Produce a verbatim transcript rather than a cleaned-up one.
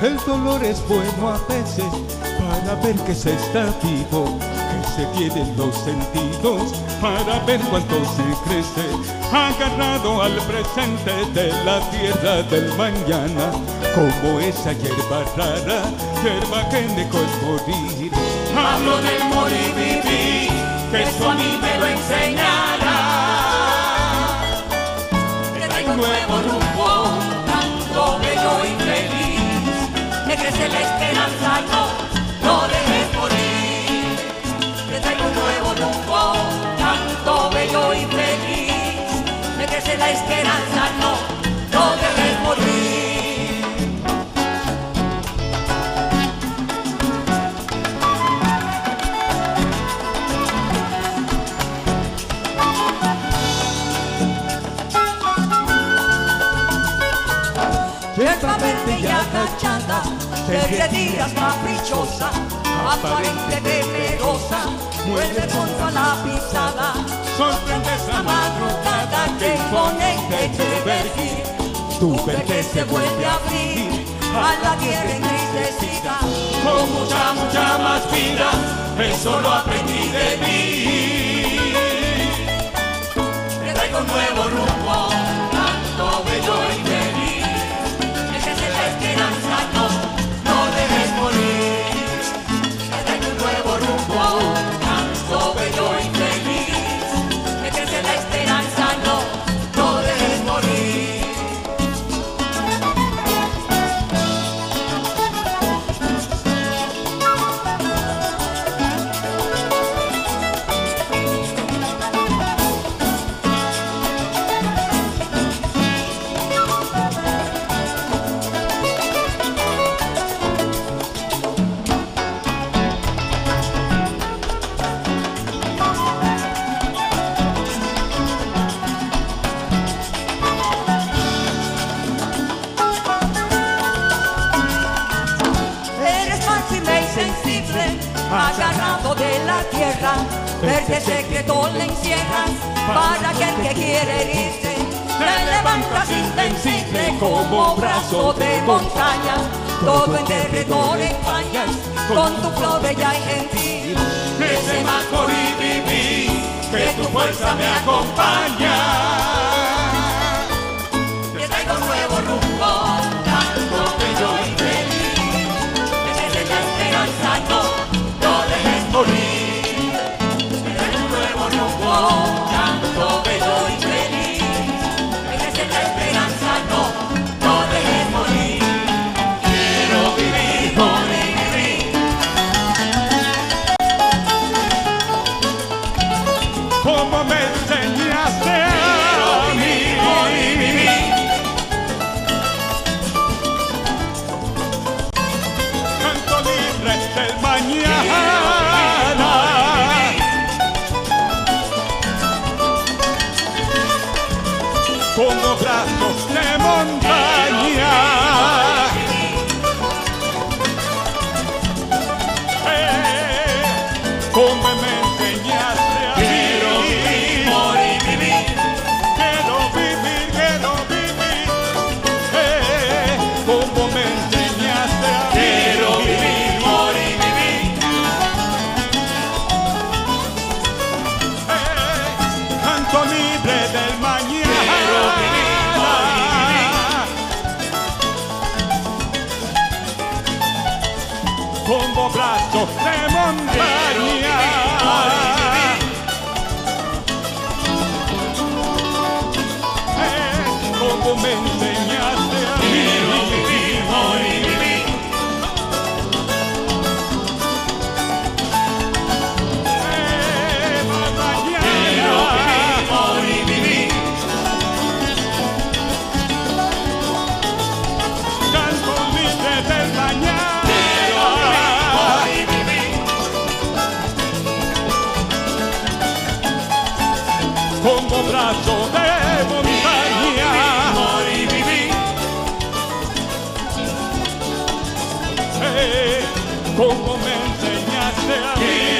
El dolor es bueno a veces para ver que se está vivo, que se tienen los sentidos para ver cuánto se crece, agarrado al presente de la tierra del mañana, como esa hierba rara, hierba que negó el morir. Hablo del morir y vivir, que eso a mí me lo enseñará. Que traigo un nuevo rumbo, tanto bello y feliz. Me crece la esperanza, no, no dejes morir. Que traigo un nuevo rumbo, tanto bello y feliz. Me crece la esperanza, no, no dejes morir. Hierba verde y agachada, desde días caprichosa, aparente temerosa, muerde contra la pisada. Sorprende esa madrugada que imponente tu vergel, tu vergel se vuelve a abrir a la tierra entristecida. Con mucha, mucha más vida, eso lo aprendí de mí. Que traigo un nuevo rumbo, tanto bello y feliz. No, no dejes morir. Que traigo un nuevo rumbo, tanto bello y feliz. Me crece la esperanza, no, no dejes morir. Agarrado de la tierra, verde secreto le encierras, para aquel que quiere herirse, te levantas invencible como brazo de montaña, todo en derredor empañas, con tu flor bella y gentil. Ese más por y vivir, que tu fuerza me acompaña. Te traigo un nuevo rumbo, tanto bello y feliz, desde la esperanza no. Morir, tener un nuevo rumbo, tanto bello y feliz. Me crece la esperanza, no, no dejes morir. Quiero vivir, morir, vivir. Como me enseñaste a vivir, morir, vivir. Canto libre del mañana. Como brazos de montaña, eh, como me enseñaste a quiero vivir, morir, vivir. Quiero vivir, quiero vivir, eh, como me enseñaste a vivir. Quiero vivir, morir, vivir. Eh, canto libre del mañana. Como brazos de montaña, eh, como me enseñaste a vivir, morir, vivir. Eh, mañana. Quiero vivir, morir, vivir. Canto libre del mañana. Como brazo de montaña, morir, vivir. eh, como me enseñaste a vivir.